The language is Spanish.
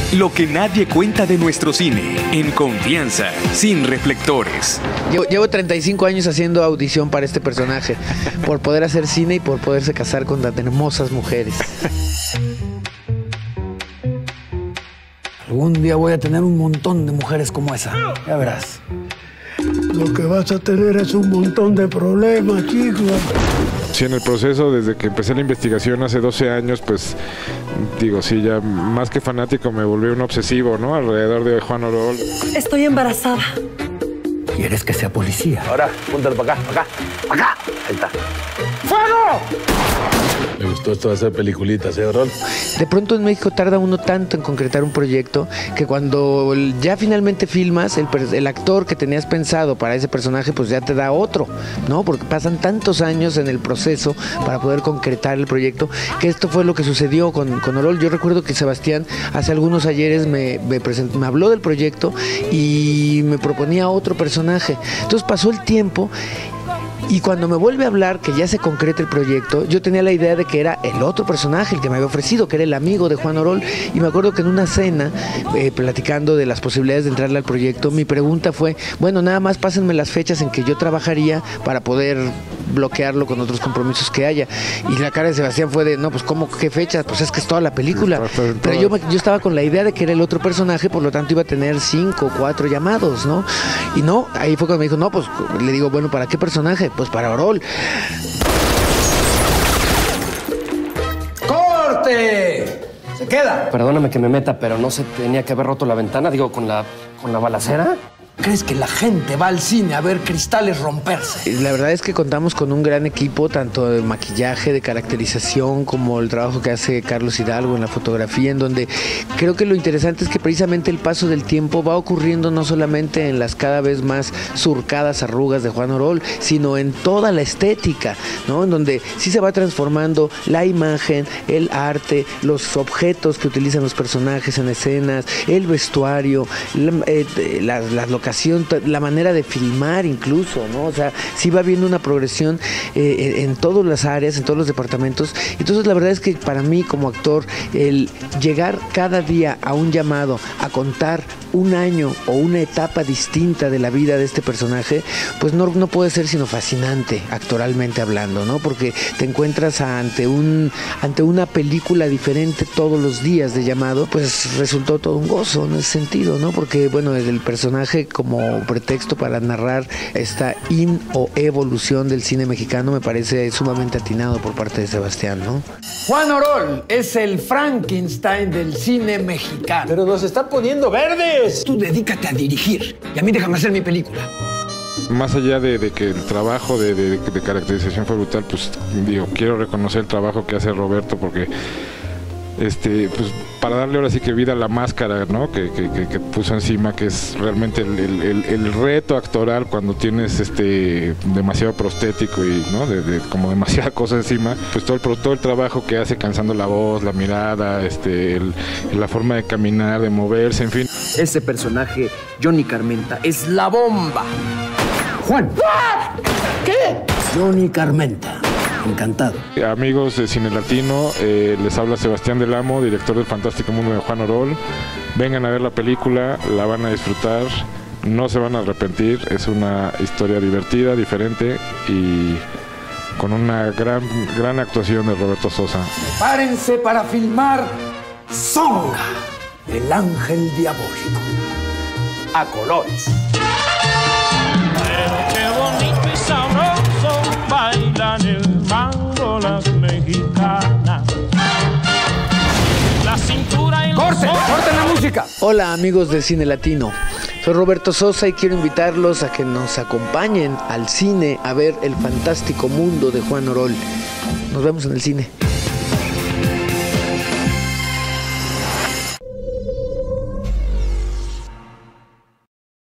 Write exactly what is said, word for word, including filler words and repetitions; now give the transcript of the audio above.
Lo que nadie cuenta de nuestro cine, en confianza, sin reflectores. Llevo, llevo treinta y cinco años haciendo audición para este personaje, por poder hacer cine y por poderse casar con tan hermosas mujeres. Algún día voy a tener un montón de mujeres como esa, ya verás. Lo que vas a tener es un montón de problemas, chicos. Sí, en el proceso, desde que empecé la investigación hace doce años, pues, digo, sí, ya más que fanático me volví un obsesivo, ¿no? Alrededor de Juan Orol. Estoy embarazada. ¿Quieres que sea policía? Ahora, púntalo para acá, para acá, para acá. Ahí está. ¡Fuego! Me gustó esto de hacer peliculitas, ¿eh, Orol? De pronto en México tarda uno tanto en concretar un proyecto que cuando ya finalmente filmas, el, el actor que tenías pensado para ese personaje, pues ya te da otro, ¿no? Porque pasan tantos años en el proceso para poder concretar el proyecto, que esto fue lo que sucedió con, con Orol. Yo recuerdo que Sebastián hace algunos ayeres me, me, presentó, me habló del proyecto y me proponía otro personaje. Entonces pasó el tiempo. Y cuando me vuelve a hablar que ya se concreta el proyecto, yo tenía la idea de que era el otro personaje, el que me había ofrecido, que era el amigo de Juan Orol. Y me acuerdo que en una cena, eh, platicando de las posibilidades de entrarle al proyecto, mi pregunta fue, bueno, nada más pásenme las fechas en que yo trabajaría para poder bloquearlo con otros compromisos que haya. Y la cara de Sebastián fue de, no, pues ¿cómo? ¿Qué fechas? Pues es que es toda la película. Pero yo, yo estaba con la idea de que era el otro personaje, por lo tanto iba a tener cinco o cuatro llamados, ¿no? Y no, ahí fue cuando me dijo, no, pues le digo, bueno, ¿para qué personaje? Pues para Orol. ¡Corte! ¡Se queda! Perdóname que me meta, pero no se tenía que haber roto la ventana, digo, con la, con la balacera. ¿Crees que la gente va al cine a ver cristales romperse? La verdad es que contamos con un gran equipo, tanto de maquillaje, de caracterización, como el trabajo que hace Carlos Hidalgo en la fotografía, en donde creo que lo interesante es que precisamente el paso del tiempo va ocurriendo no solamente en las cada vez más surcadas arrugas de Juan Orol, sino en toda la estética, ¿no? En donde sí se va transformando la imagen, el arte, los objetos que utilizan los personajes en escenas, el vestuario, la, eh, las, las locaciones, la manera de filmar incluso, ¿no? O sea, sí va viendo una progresión eh, en todas las áreas, en todos los departamentos. Entonces la verdad es que para mí como actor, el llegar cada día a un llamado a contar un año o una etapa distinta de la vida de este personaje, pues no, no puede ser sino fascinante actoralmente hablando, ¿no? Porque te encuentras ante un ante una película diferente todos los días de llamado, pues resultó todo un gozo en ese sentido, ¿no? Porque bueno, el personaje como pretexto para narrar esta in o evolución del cine mexicano me parece sumamente atinado por parte de Sebastián, ¿no? Juan Orol es el Frankenstein del cine mexicano. Pero nos está poniendo verdes. Tú dedícate a dirigir y a mí déjame hacer mi película. Más allá de, de que el trabajo de, de, de caracterización fue brutal, pues digo, quiero reconocer el trabajo que hace Roberto, porque este, pues para darle ahora sí que vida a la máscara, ¿no? Que, que, que, que puso encima, que es realmente el, el, el reto actoral cuando tienes este demasiado prostético y ¿no? de, de, como demasiada cosa encima, pues todo el, todo el trabajo que hace cansando la voz, la mirada, este, el, la forma de caminar, de moverse, en fin. Ese personaje, Johnny Carmenta, es la bomba. Juan. ¿Qué? Johnny Carmenta. Encantado. Amigos de Cine Latino, eh, les habla Sebastián Del Amo, director del Fantástico Mundo de Juan Orol. Vengan a ver la película, la van a disfrutar, no se van a arrepentir. Es una historia divertida, diferente y con una gran, gran actuación de Roberto Sosa. Prepárense para filmar Zonga, el ángel diabólico. A colores. Pero qué bonito y sabroso bailan el mango las mexicanas. La cintura y los ¡Corten! ¡Corten la música! Hola amigos de Cine Latino, soy Roberto Sosa y quiero invitarlos a que nos acompañen al cine a ver El Fantástico Mundo de Juan Orol. Nos vemos en el cine.